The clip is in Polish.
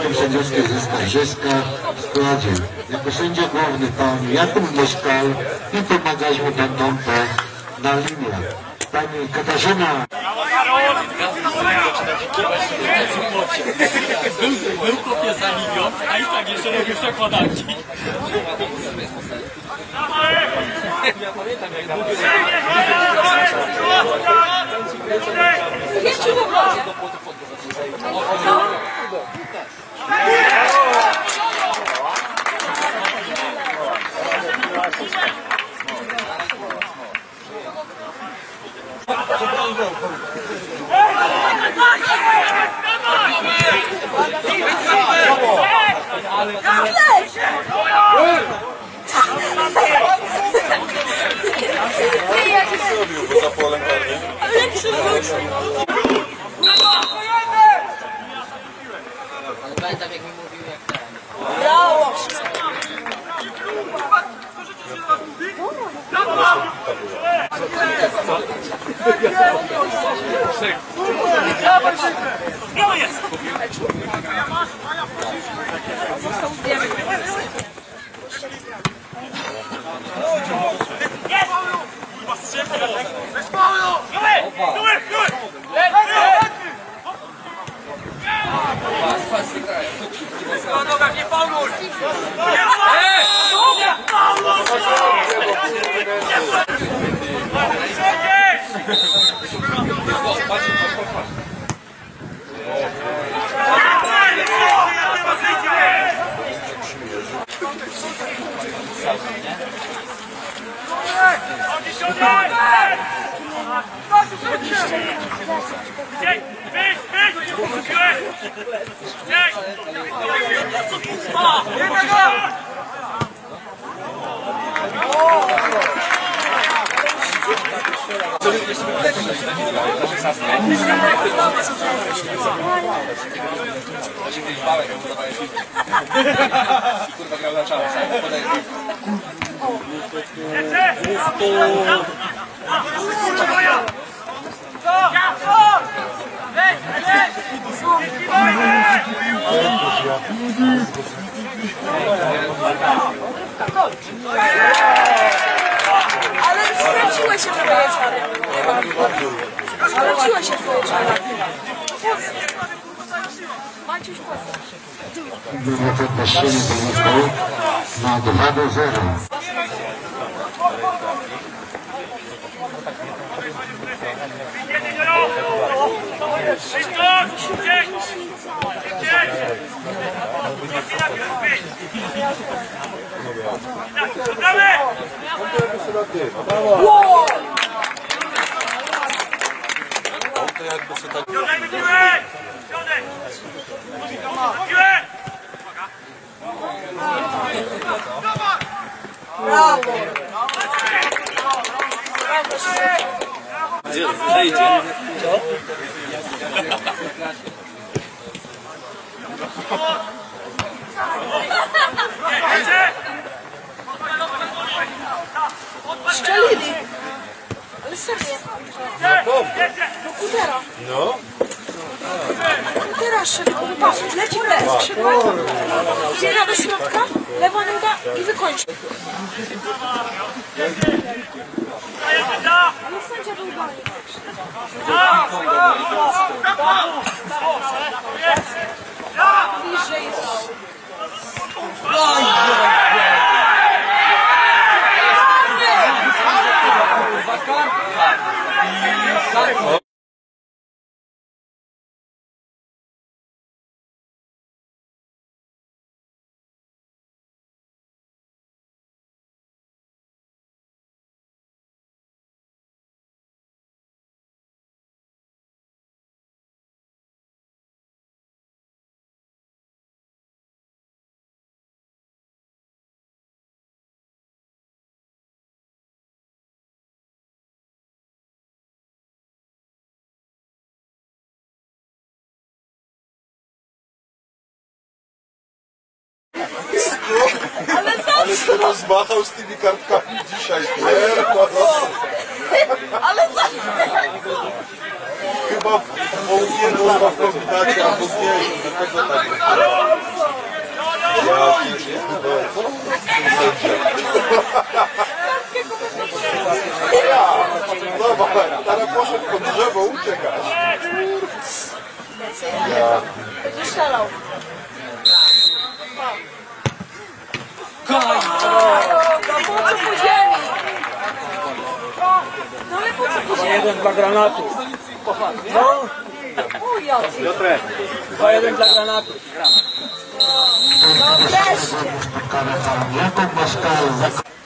Zespół sędziowski ze Starzyska w składzie. Jako sędzia główny pan Jakub Moskal i pomagać mu będą na linię. Pani Katarzyna. Był kopie za milion, a i tak jeszcze robił przekładanki. Ja pamiętam jak dawno. Pamiętam jak mi mówił jak ten. Brawo! Na nogach nie pomóż! Kurwa grał na czas, Ale straciłeś się twoje czary. Straciłeś się twoje czary. Maciuś kłada. Było podnoszenie wyniku na 2-0. Brawo! Gdzie idzie? Co? Szczelili. Ale serio. Do kutera. no. Kutera szedł. Patrz, leci bez skrzydła. Idzie do środka, lewa noga i wykończy. Ale sędzia był dalej. Bliżej jest. Ale się rozmachał z tymi kartkami dzisiaj. Ale za... Chyba południe rozmach w kombinacie, albo z niej. Zobacz, teraz poszedł pod drzewo uciekać. Będzie strzelał. No po co po ziemi? No ale po co po ziemi? Jeden dla granatu. No, O jacy. Piotrek. 2-1 dla granatu. No wreszcie. Jakub Moskal.